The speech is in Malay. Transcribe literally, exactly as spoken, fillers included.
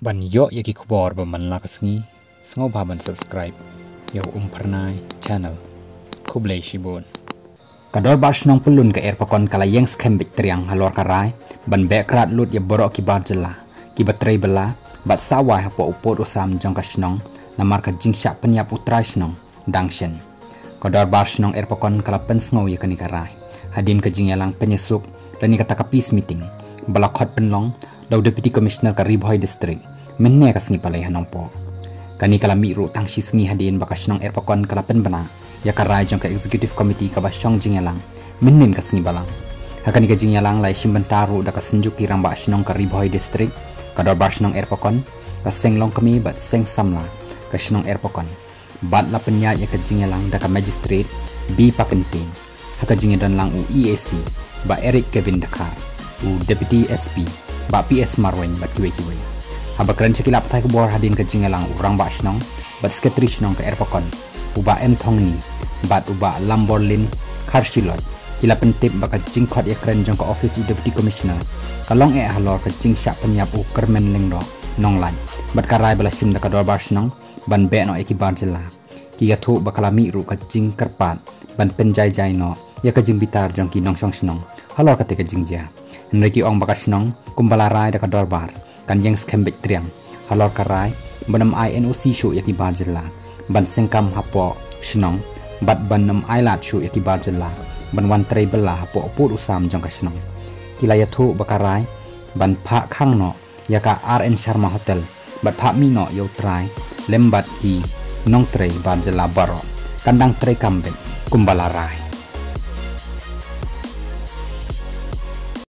ban yo yaki kapor baman lakasngi sengo baban subscribe yo umpernai channel kublai shibon kador bar shnong pelun ke Erpakon kala yang skembik triang halor karai banbeh krat lut ya borok ki bar jylla ki batrei bela bat sawai hapo upot usam jongka shnong namar ka jingjia penyap utrai shnong dangshen kador bar shnong Erpakon kala pensngau ya kani karai hadin ke jingyalang penyesuk lani kata kapis meeting balakot penlong daw deputy commissioner ka Ri distrik menne kasngi palai hanongpo kani kala miru tangsi sngi hadin bakasnong Erpakon kala penbana ya karai jongka executive committee ka basyong jingyalang mennen kasngi balang hakani ka jingyalang lai simbentaru da kasenjuk ki ramba asnong ka Ri distrik kador barsnong Erpakon ka senglong kami bat seng samla ka snong Erpakon bat la penya ya ka jingyalang da ka magistrate b pakentin haka jingedon lang u E A C ba Eric Kevin Dakar u deputy S P ba P S Marwen bat kiwe kiwe haba keren cekilap thai kubor hadin ke jingalang urang ba shnong bat sekretari shnong ke Erpakon uba M Thongni bat uba Lamborlin Karshilot ila pentip baka jingkot iakren jongka office u deputy commissioner kalong e halor ke jingsya penyap u kermen lengro nonglan bat karai bala sim da kador bar shnong banbeh no eki bar jylla ki gathu bakalami ru ka jing kerpat ban penjai jai no ya ka jing bitar jongki nongsong shnong halor ka te ka jingjia hynrei ong baka shnong kumbalarai da kador bar kan yang skembik triang halor karai banam I N O C show yaki bar jylla ban sengkam hapo shnong bat banam ailat show yaki bar jylla ban wan trei bela hapo oput usam jongka shnong kila yathu bakarai ban pha khang no yaka R N Sharma hotel bat pha mi no yo trai lembat ki nong trei bar jylla baro kandang trei kambek kumbalarai